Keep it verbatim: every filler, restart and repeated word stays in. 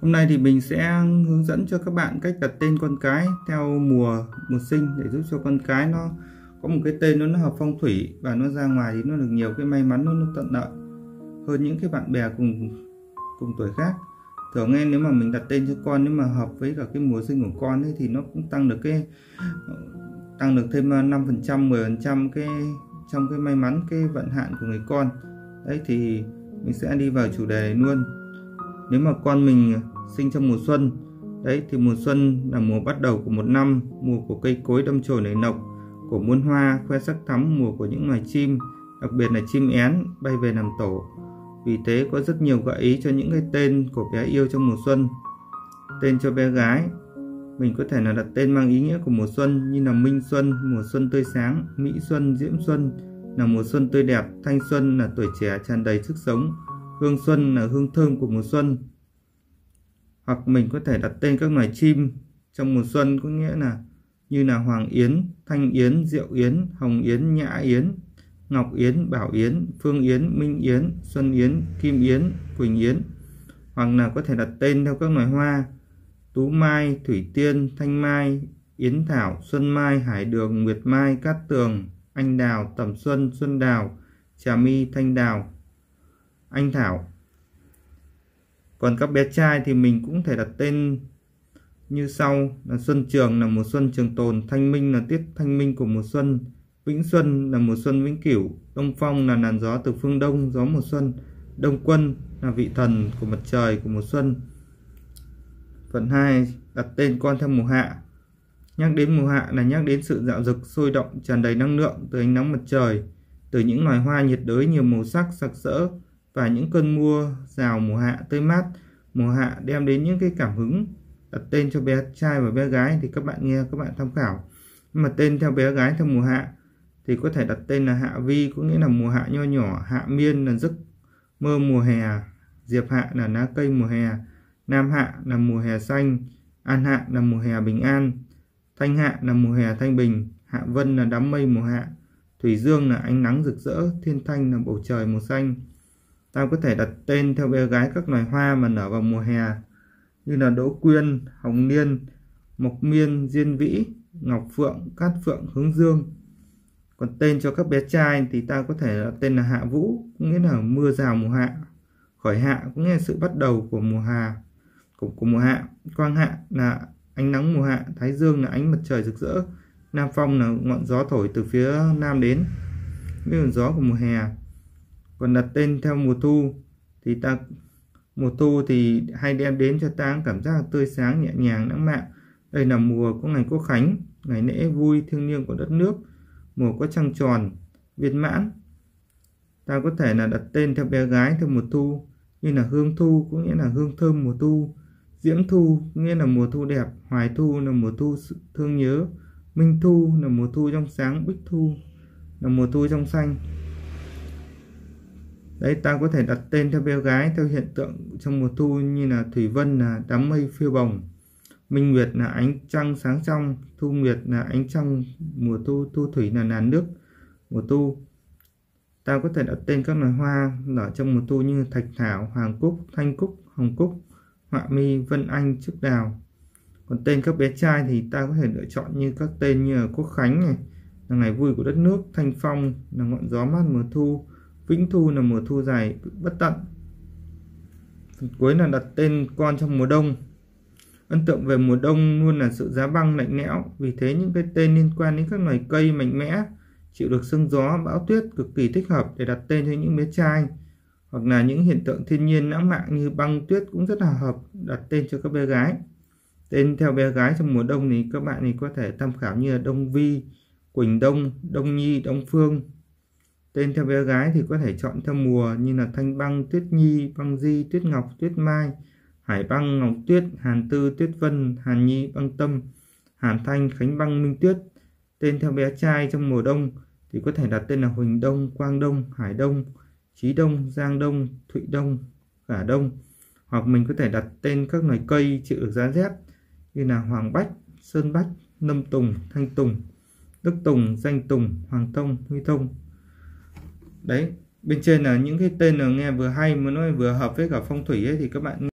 Hôm nay thì mình sẽ hướng dẫn cho các bạn cách đặt tên con cái theo mùa mùa sinh để giúp cho con cái nó có một cái tên nó hợp phong thủy và nó ra ngoài thì nó được nhiều cái may mắn, nó, nó thuận lợi hơn những cái bạn bè cùng cùng tuổi khác. Thường nghe nếu mà mình đặt tên cho con, nếu mà hợp với cả cái mùa sinh của con ấy, thì nó cũng tăng được cái tăng được thêm năm phần trăm mười phần trăm cái trong cái may mắn, cái vận hạn của người con. Đấy thì mình sẽ đi vào chủ đề này luôn. Nếu mà con mình sinh trong mùa xuân, đấy thì mùa xuân là mùa bắt đầu của một năm, mùa của cây cối đâm chồi nảy lộc, của muôn hoa khoe sắc thắm, mùa của những loài chim, đặc biệt là chim én bay về làm tổ. Vì thế có rất nhiều gợi ý cho những cái tên của bé yêu trong mùa xuân. Tên cho bé gái mình có thể là đặt tên mang ý nghĩa của mùa xuân, như là Minh Xuân, mùa xuân tươi sáng; Mỹ Xuân, Diễm Xuân là mùa xuân tươi đẹp; Thanh Xuân là tuổi trẻ tràn đầy sức sống; Hương Xuân là hương thơm của mùa xuân. Hoặc mình có thể đặt tên các loài chim trong mùa xuân, có nghĩa là như là Hoàng Yến, Thanh Yến, Diệu Yến, Hồng Yến, Nhã Yến, Ngọc Yến, Bảo Yến, Phương Yến, Minh Yến, Xuân Yến, Kim Yến, Quỳnh Yến. Hoặc là có thể đặt tên theo các loài hoa: Tú Mai, Thủy Tiên, Thanh Mai, Yến Thảo, Xuân Mai, Hải Đường, Nguyệt Mai, Cát Tường, Anh Đào, Tầm Xuân, Xuân Đào, Trà My, Thanh Đào, Anh Thảo. Còn các bé trai thì mình cũng thể đặt tên như sau: là Xuân Trường là mùa xuân trường tồn; Thanh Minh là tiết thanh minh của mùa xuân; Vĩnh Xuân là mùa xuân vĩnh cửu; Đông Phong là làn gió từ phương đông, gió mùa xuân; Đông Quân là vị thần của mặt trời của mùa xuân. Phần hai, đặt tên con theo mùa hạ. Nhắc đến mùa hạ là nhắc đến sự dạo dực, sôi động, tràn đầy năng lượng từ ánh nắng mặt trời, từ những loài hoa nhiệt đới nhiều màu sắc sặc sỡ và những cơn mưa rào mùa hạ tươi mát. Mùa hạ đem đến những cái cảm hứng. Đặt tên cho bé trai và bé gái thì các bạn nghe, các bạn tham khảo. Nhưng mà tên theo bé gái theo mùa hạ thì có thể đặt tên là Hạ Vi, có nghĩa là mùa hạ nho nhỏ; Hạ Miên là giấc mơ mùa hè; Diệp Hạ là lá cây mùa hè; Nam Hạ là mùa hè xanh; An Hạ là mùa hè bình an; Thanh Hạ là mùa hè thanh bình; Hạ Vân là đám mây mùa hạ; Thủy Dương là ánh nắng rực rỡ; Thiên Thanh là bầu trời màu xanh. Ta có thể đặt tên theo bé gái các loài hoa mà nở vào mùa hè như là Đỗ Quyên, Hồng Niên, Mộc Miên, Diên Vĩ, Ngọc Phượng, Cát Phượng, Hướng Dương. Còn tên cho các bé trai thì ta có thể đặt tên là Hạ Vũ, có nghĩa là mưa rào mùa hạ; Khởi Hạ có nghĩa là sự bắt đầu của mùa hà của, của mùa hạ; Quang Hạ là ánh nắng mùa hạ; Thái Dương là ánh mặt trời rực rỡ; Nam Phong là ngọn gió thổi từ phía nam đến, nghĩa là gió của mùa hè. Còn đặt tên theo mùa thu thì ta mùa thu thì hay đem đến cho ta cảm giác tươi sáng, nhẹ nhàng, lãng mạn. Đây là mùa có ngày Quốc Khánh, ngày lễ vui thiêng liêng của đất nước, mùa có trăng tròn viên mãn. Ta có thể là đặt tên theo bé gái theo mùa thu như là Hương Thu, có nghĩa là hương thơm mùa thu; Diễm Thu có nghĩa là mùa thu đẹp; Hoài Thu là mùa thu thương nhớ; Minh Thu là mùa thu trong sáng; Bích Thu là mùa thu trong xanh. Đấy, ta có thể đặt tên theo bé gái theo hiện tượng trong mùa thu như là Thủy Vân là đám mây phiêu bồng; Minh Nguyệt là ánh trăng sáng trong; Thu Nguyệt là ánh trăng mùa thu; Thu Thủy là làn nước mùa thu. Ta có thể đặt tên các loài hoa nở trong mùa thu như Thạch Thảo, Hoàng Cúc, Thanh Cúc, Hồng Cúc, Họa Mi, Vân Anh, Trúc Đào. Còn tên các bé trai thì ta có thể lựa chọn như các tên như là Quốc Khánh này, là ngày vui của đất nước; Thanh Phong là ngọn gió mát mùa thu; Vĩnh Thu là mùa thu dài bất tận. Phần cuối là đặt tên con trong mùa đông. Ấn tượng về mùa đông luôn là sự giá băng lạnh lẽo, vì thế những cái tên liên quan đến các loài cây mạnh mẽ, chịu được sương gió, bão tuyết cực kỳ thích hợp để đặt tên cho những bé trai. Hoặc là những hiện tượng thiên nhiên lãng mạn như băng tuyết cũng rất là hợp đặt tên cho các bé gái. Tên theo bé gái trong mùa đông thì các bạn thì có thể tham khảo như là Đông Vi, Quỳnh Đông, Đông Nhi, Đông Phương. Tên theo bé gái thì có thể chọn theo mùa như là Thanh Băng, Tuyết Nhi, Băng Di, Tuyết Ngọc, Tuyết Mai, Hải Băng, Ngọc Tuyết, Hàn Tư, Tuyết Vân, Hàn Nhi, Băng Tâm, Hàn Thanh, Khánh Băng, Minh Tuyết. Tên theo bé trai trong mùa đông thì có thể đặt tên là Huỳnh Đông, Quang Đông, Hải Đông, Chí Đông, Giang Đông, Thụy Đông, Khả Đông. Hoặc mình có thể đặt tên các loài cây chịu được giá rét như là Hoàng Bách, Sơn Bách, Lâm Tùng, Thanh Tùng, Đức Tùng, Danh Tùng, Hoàng Thông, Huy Thông. Đấy, bên trên là những cái tên là nghe vừa hay mà nó vừa hợp với cả phong thủy ấy, thì các bạn